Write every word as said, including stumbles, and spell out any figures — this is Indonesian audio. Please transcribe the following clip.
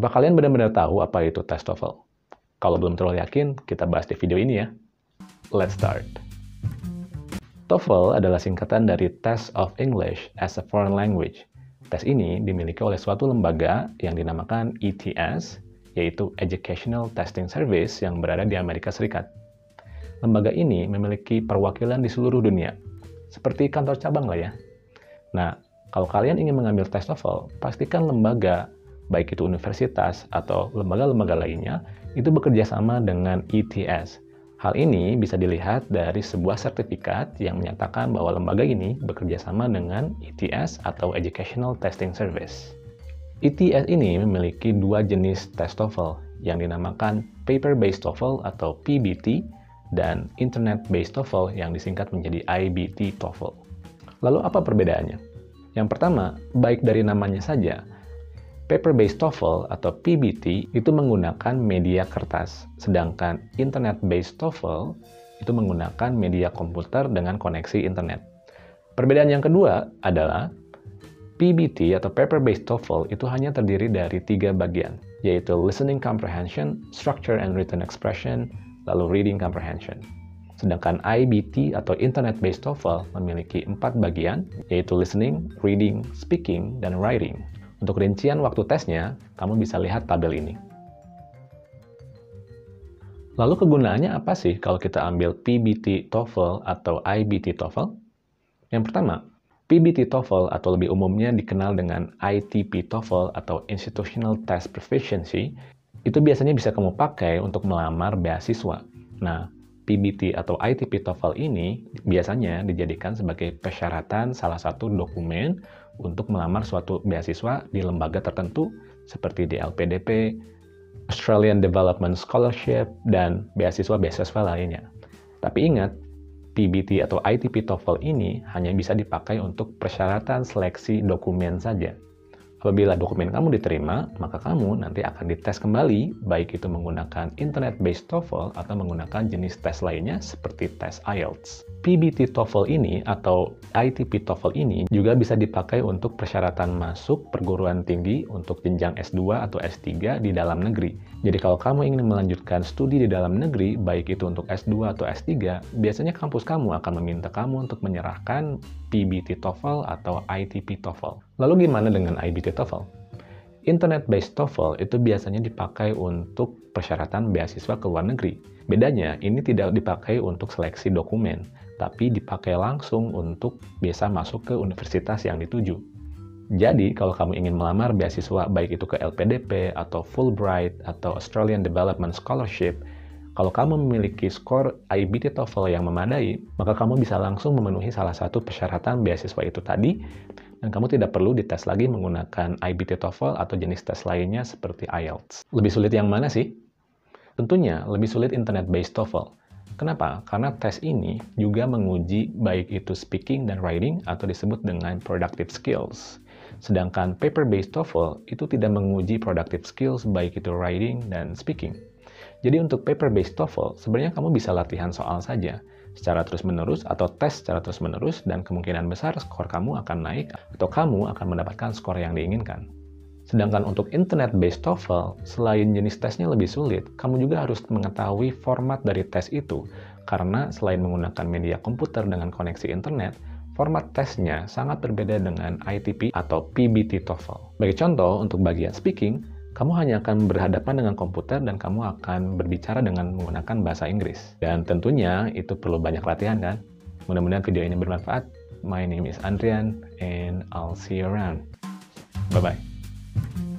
Apa kalian benar-benar tahu apa itu tes TOEFL? Kalau belum terlalu yakin, kita bahas di video ini ya. Let's start. TOEFL adalah singkatan dari Test of English as a Foreign Language. Tes ini dimiliki oleh suatu lembaga yang dinamakan E T S, yaitu Educational Testing Service yang berada di Amerika Serikat. Lembaga ini memiliki perwakilan di seluruh dunia, seperti kantor cabang lah ya. Nah, kalau kalian ingin mengambil tes TOEFL, pastikan lembaga, baik itu universitas atau lembaga-lembaga lainnya, itu bekerja sama dengan E T S. Hal ini bisa dilihat dari sebuah sertifikat yang menyatakan bahwa lembaga ini bekerja sama dengan E T S atau Educational Testing Service. E T S ini memiliki dua jenis tes TOEFL yang dinamakan Paper-Based TOEFL atau P B T dan Internet-Based TOEFL yang disingkat menjadi I B T TOEFL. Lalu apa perbedaannya? Yang pertama, baik dari namanya saja, Paper-Based TOEFL atau P B T itu menggunakan media kertas, sedangkan Internet-Based TOEFL itu menggunakan media komputer dengan koneksi internet. Perbedaan yang kedua adalah P B T atau Paper-Based TOEFL itu hanya terdiri dari tiga bagian, yaitu Listening Comprehension, Structure and Written Expression, lalu Reading Comprehension. Sedangkan I B T atau Internet-Based TOEFL memiliki empat bagian, yaitu Listening, Reading, Speaking, dan Writing. Untuk rincian waktu tesnya, kamu bisa lihat tabel ini. Lalu kegunaannya apa sih kalau kita ambil P B T TOEFL atau I B T TOEFL? Yang pertama, P B T TOEFL atau lebih umumnya dikenal dengan I T P TOEFL atau Institutional Test Proficiency, itu biasanya bisa kamu pakai untuk melamar beasiswa. Nah, P B T atau I T P TOEFL ini biasanya dijadikan sebagai persyaratan salah satu dokumen untuk melamar suatu beasiswa di lembaga tertentu seperti di L P D P, Australian Development Scholarship, dan beasiswa-beasiswa lainnya. Tapi ingat, P B T atau I T P TOEFL ini hanya bisa dipakai untuk persyaratan seleksi dokumen saja. Apabila dokumen kamu diterima, maka kamu nanti akan dites kembali, baik itu menggunakan Internet-Based TOEFL atau menggunakan jenis tes lainnya seperti tes I E L T S. P B T TOEFL ini atau I T P TOEFL ini juga bisa dipakai untuk persyaratan masuk perguruan tinggi untuk jenjang S dua atau S tiga di dalam negeri. Jadi kalau kamu ingin melanjutkan studi di dalam negeri, baik itu untuk S dua atau S tiga, biasanya kampus kamu akan meminta kamu untuk menyerahkan P B T TOEFL atau I T P TOEFL. Lalu gimana dengan I B T TOEFL? Internet-Based TOEFL itu biasanya dipakai untuk persyaratan beasiswa ke luar negeri. Bedanya, ini tidak dipakai untuk seleksi dokumen, tapi dipakai langsung untuk bisa masuk ke universitas yang dituju. Jadi, kalau kamu ingin melamar beasiswa baik itu ke L P D P atau Fulbright atau Australian Development Scholarship, kalau kamu memiliki skor I B T TOEFL yang memadai, maka kamu bisa langsung memenuhi salah satu persyaratan beasiswa itu tadi, dan kamu tidak perlu dites lagi menggunakan I B T TOEFL atau jenis tes lainnya seperti I E L T S. Lebih sulit yang mana sih? Tentunya lebih sulit Internet-Based TOEFL. Kenapa? Karena tes ini juga menguji baik itu speaking dan writing atau disebut dengan productive skills. Sedangkan Paper-Based TOEFL itu tidak menguji productive skills baik itu writing dan speaking. Jadi untuk Paper-Based TOEFL, sebenarnya kamu bisa latihan soal saja secara terus-menerus atau tes secara terus-menerus, dan kemungkinan besar skor kamu akan naik atau kamu akan mendapatkan skor yang diinginkan. Sedangkan untuk Internet-Based TOEFL, selain jenis tesnya lebih sulit, kamu juga harus mengetahui format dari tes itu, karena selain menggunakan media komputer dengan koneksi internet, format tesnya sangat berbeda dengan I T P atau P B T TOEFL. Bagi contoh, untuk bagian speaking, kamu hanya akan berhadapan dengan komputer dan kamu akan berbicara dengan menggunakan bahasa Inggris. Dan tentunya itu perlu banyak latihan kan? Mudah-mudahan video ini bermanfaat. My name is Andrian and I'll see you around. Bye-bye.